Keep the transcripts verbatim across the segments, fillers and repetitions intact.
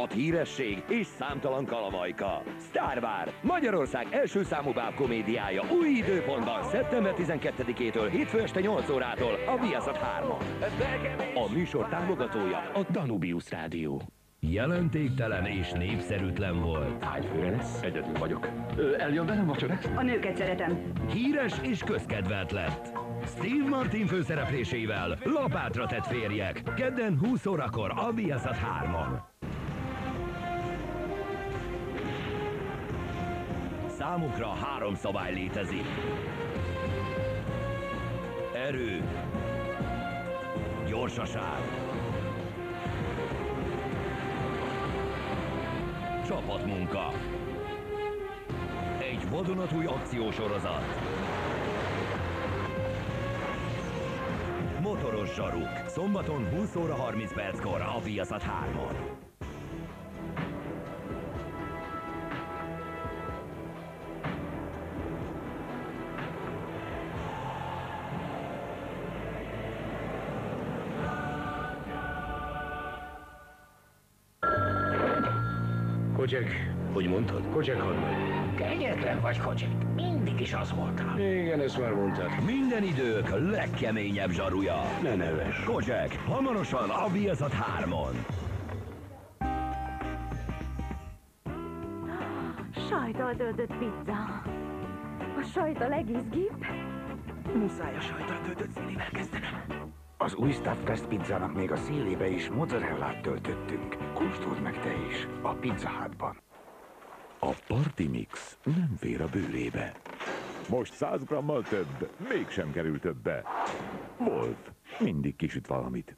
hat híresség és számtalan kalamajka. Sztárvár, Magyarország első számú bábkomédiája új időpontban szeptember tizenkettedikétől hétfő este nyolc órától a Viaszat hármon. A műsor támogatója a Danubius Rádió. Jelentéktelen és népszerűtlen volt. Hány főre lesz? Egyedül vagyok. Ö, eljön velem vacsorázni? A nőket szeretem. Híres és közkedvelt lett. Steve Martin főszereplésével lapátra tett férjek. Kedden húsz órakor a Viaszat hármon. Számukra három szabály létezik. Erő, gyorsaság, csapatmunka. Egy vadonatúj akciósorozat. Motoros zsaruk. Szombaton húsz óra harminc perckor a Viaszat hármon. Kocsek. Hogy mondtad? Kocsek hadnagy. Kegyetlen vagy, Kocsek. Mindig is az voltál. Igen, ezt már mondtad. Minden idők legkeményebb zsaruja. Ne neves. Kocsek, hamarosan a Viaszat hármon. Sajttal töltött pizza. A sajt a legizgibb. Muszáj a sajttal töltött színével kezdenem. Az új Stuffed pizzának még a szélébe is mozzarellát töltöttünk. Kóstold meg te is, a Pizza Hutban. A Party Mix nem fér a bőrébe. Most száz grammal több, mégsem kerül többe. Wolf mindig kisüt valamit.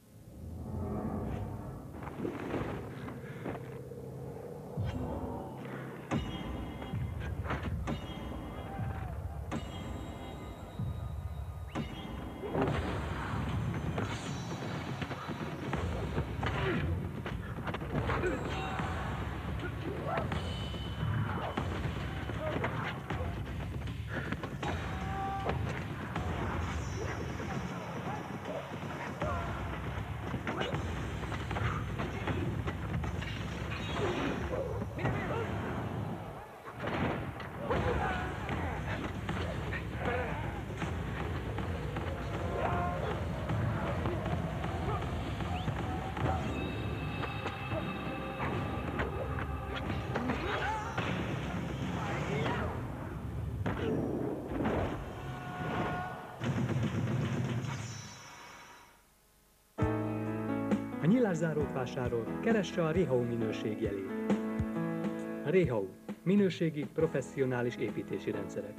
A nyilászárót vásárol, keresse a Rehau minőségjelét. A Rehau. Minőségi, professzionális építési rendszerek.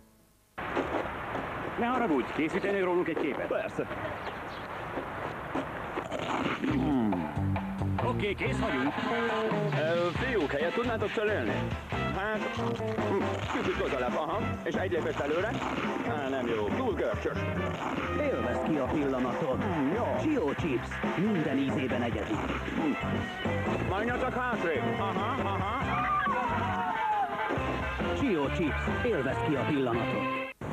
Ne haragudj, készítenél rólunk egy képet? Persze. Hmm. Oké, okay, kész vagyunk. Uh, fiúk, helyet tudnátok cserélni? Hát, hm, kicsit közelebb, aha, és egy lépést előre. Á, nem jó, túl görcsös. Élvezd ki a pillanatot. Mm, jó. Chio Chips, minden ízében egyedi. Hm. Menj csak hátrébb. Aha, aha. Chio Chips, élvezd ki a pillanatot.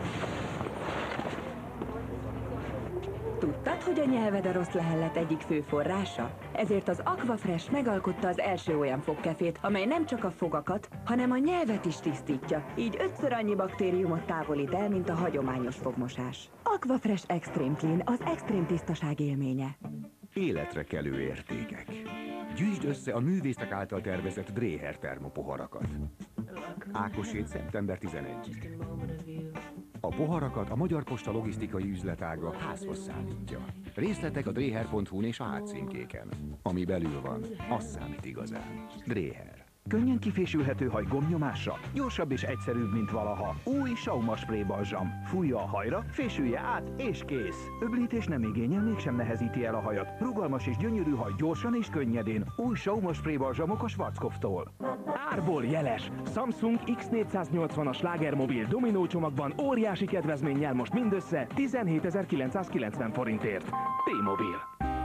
Tudtad, hogy a nyelved a rossz lehellet egyik fő forrása? Ezért az Aquafresh megalkotta az első olyan fogkefét, amely nem csak a fogakat, hanem a nyelvet is tisztítja. Így ötször annyi baktériumot távolít el, mint a hagyományos fogmosás. Aquafresh Extreme Clean, az extrém tisztaság élménye. Életre kelő értékek. Gyűjtsd össze a művészek által tervezett Dreher termopoharakat. Ákosét szeptember tizenegyedikéig. A poharakat a Magyar Posta logisztikai üzletága házhoz szállítja. Részletek a dreher pont hu-n és a hátcímkéken. Ami belül van, az számít igazán. Dreher. Könnyen kifésülhető haj gombnyomásra, gyorsabb és egyszerűbb, mint valaha. Új Sauma Spray balzsam. Fújja a hajra, fésülje át, és kész. Öblítés nem igényel, mégsem nehezíti el a hajat. Rugalmas és gyönyörű haj gyorsan és könnyedén. Új Sauma Spray balzsamok a Schwarzkopftól. Árból jeles! Samsung X négyszáznyolcvanas slágermobil dominó csomagban óriási kedvezménnyel most mindössze tizenhétezer-kilencszázkilencven forintért. T-Mobil.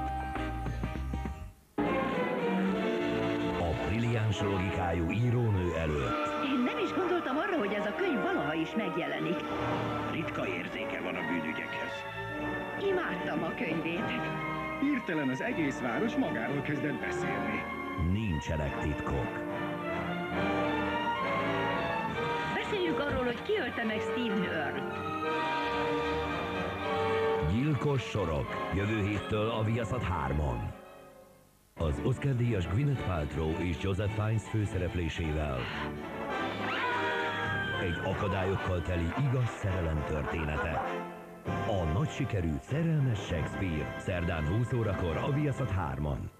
Brilliáns logikájú írónő előtt. Én nem is gondoltam arra, hogy ez a könyv valaha is megjelenik. Ritka érzéke van a bűnügyekhez. Imádtam a könyvét. Hirtelen az egész város magáról kezdett beszélni. nincsenek titkok. Beszéljünk arról, hogy ki ölte meg Steve Earle-t. Gyilkos sorok, jövő héttől a Viaszat hármon. Az Oscar-díjas Gwyneth Paltrow és Joseph Fiennes főszereplésével. Egy akadályokkal teli igaz szerelem története. A nagy sikerű Szerelmes Shakespeare, szerdán húsz órakor a Viaszat hármon.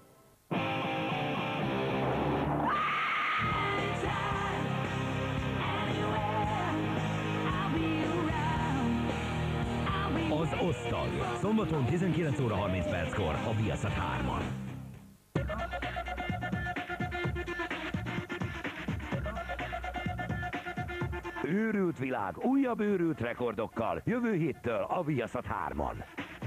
Az Osztag, szombaton tizenkilenc óra harminc perckor a Viaszat hármon. Őrült világ, újabb őrült rekordokkal, jövő héttől a Viaszat hármon.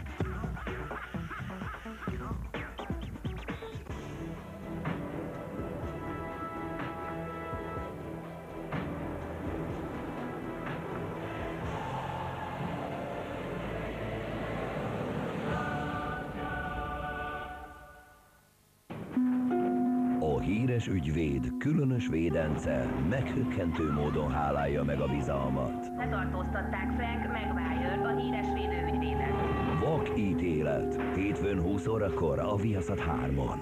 Híres ügyvéd, különös védence meghökkentő módon hálálja meg a bizalmat. Letartóztatták Frank Maguire-t, a híres védőügyvédet. Vak ítélet, hétfőn húsz órakor a Viaszat hármon.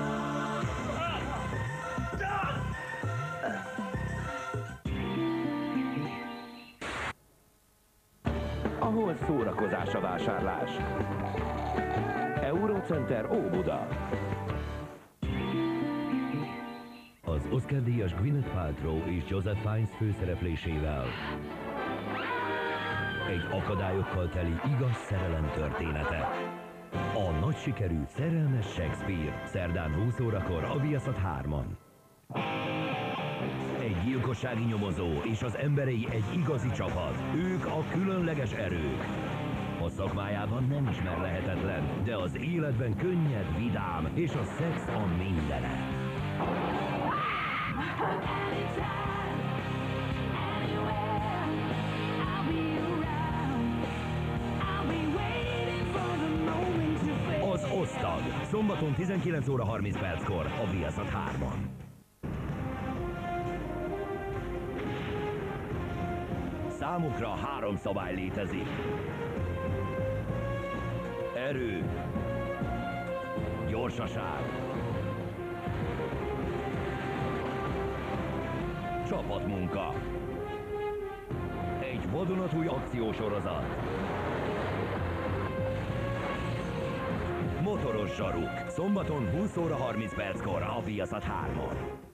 Ahol szórakozás a vásárlás. Eurocenter Óbuda. Az Oscar-díjas Gwyneth Paltrow és Joseph Fiennes főszereplésével. Egy akadályokkal teli igaz szerelem története. A nagy sikerű Szerelmes Shakespeare, szerdán húsz órakor a Viaszat hármon. Egy gyilkossági nyomozó és az emberei egy igazi csapat. Ők a különleges erők. A szakmájában nem ismer lehetetlen, de az életben könnyed, vidám és a szex a mindene. Az Osztag, szombaton tizenkilenc óra harminc perckor a Viaszat hármon. Számukra három szabály létezik. Erő, gyorsaság, csapatmunka. Egy vadonatúj akciósorozat. Motoros zsaruk. Szombaton húsz óra harminc perckor a Viaszat hármon.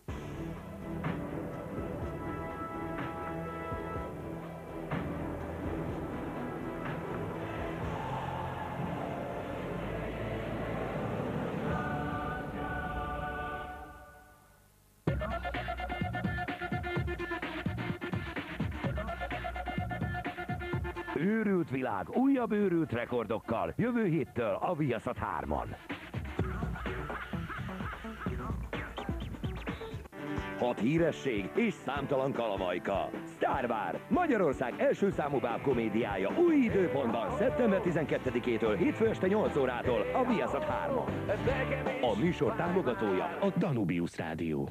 Őrült világ, újabb őrült rekordokkal, jövő héttől a Viaszat hármon. Hat híresség és számtalan kalamajka. Sztárvár, Magyarország első számú bábkomédiája új időpontban szeptember tizenkettedikétől hétfő este nyolc órától a Viaszat hármon. A műsor támogatója a Danubius Rádió.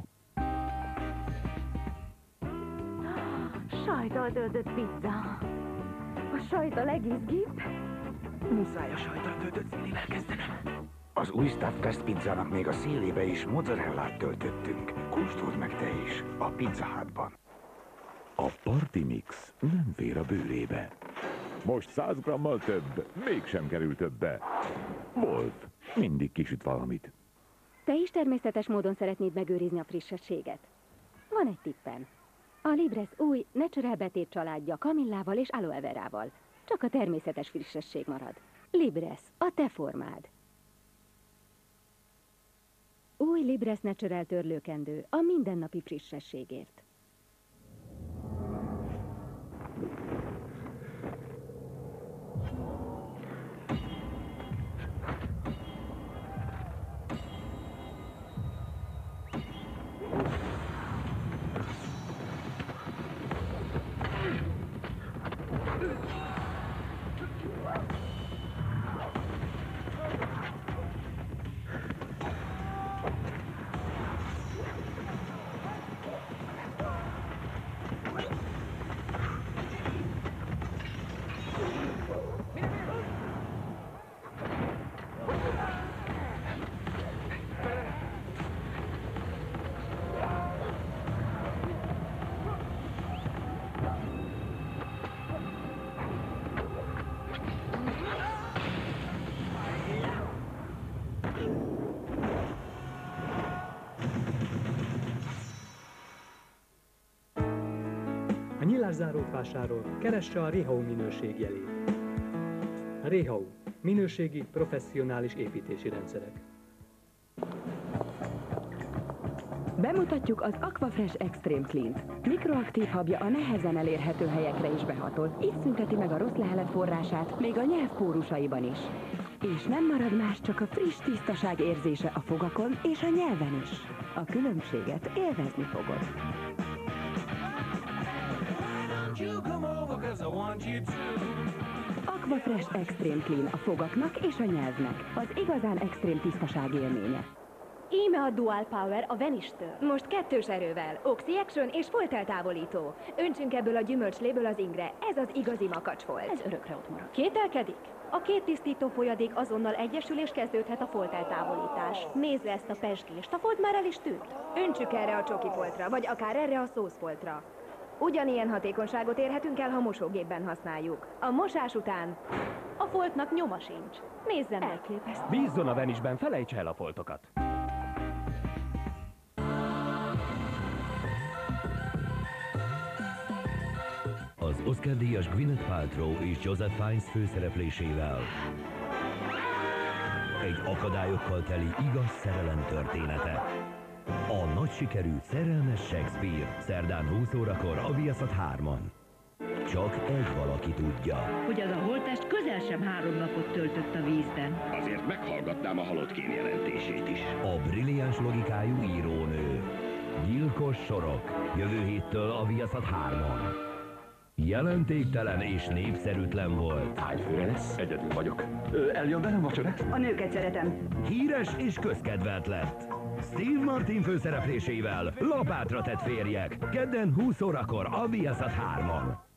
Sajttal töltött pizza. A sajt a legizgibb. Muszáj a sajtra töltött színével kezdenem. Az új Stuffed pizzának még a szélébe is mozzarellát töltöttünk. Kóstold meg te is, a Pizza Hutban. A Party Mix nem fér a bőrébe. Most száz grammal több, mégsem kerül többe. Wolf, mindig kisüt valamit. Te is természetes módon szeretnéd megőrizni a frissességet. Van egy tippem. A Libres új Natural betét családja kamillával és aloe verával. Csak a természetes frissesség marad. Libres, a te formád. Új Libres Natural törlőkendő a mindennapi frissességért. A nyilászárót vásárol, keresse a Rehau minőség jelét. A Rehau. Minőségi, professzionális építési rendszerek. Bemutatjuk az Aquafresh Extreme Clean-t. Mikroaktív habja a nehezen elérhető helyekre is behatol. Így szünteti meg a rossz lehelet forrását, még a nyelv pórusaiban is. És nem marad más, csak a friss tisztaság érzése a fogakon és a nyelven is. A különbséget élvezni fogod. Aquafresh Extreme Clean a fogaknak és a nyelvnek. Az igazán extrém tisztaság élménye. Íme a Dual Power a Vanish-től. Most kettős erővel, Oxy-Action és folteltávolító. Öntsünk ebből a gyümölcsléből az ingre, ez az igazi makacsfolt. Ez örökre ott marad. Kételkedik? A két tisztító folyadék azonnal egyesül és kezdődhet a folteltávolítás. Nézd ezt a pezsgést, a folt már el is tűnt. Öntsük erre a csoki foltra, vagy akár erre a szószfoltra. Ugyanilyen hatékonyságot érhetünk el, ha mosógépben használjuk. A mosás után a foltnak nyoma sincs. Nézzen, elképesztő. Bízzon a Vanishben, felejtse el a foltokat. Az Oscar-díjas Gwyneth Paltrow és Joseph Fiennes főszereplésével egy akadályokkal teli igaz szerelem története. A nagy sikerű Szerelmes Shakespeare szerdán húsz órakor a Viaszat hármon. Csak egy valaki tudja, hogy az a holttest közel sem három napot töltött a vízben. Azért meghallgatnám a halott kém jelentését is. A brilliáns logikájú írónő. Gyilkos sorok. Jövő héttől a Viaszat hármon. Jelentéktelen és népszerűtlen volt. Hány főre lesz? Egyedül vagyok. Ö, eljön velem vacsorát? A nőket szeretem. Híres és közkedvelt lett. Steve Martin főszereplésével Lapátra tett férjek. Kedden húsz órakor a Viaszat hármon.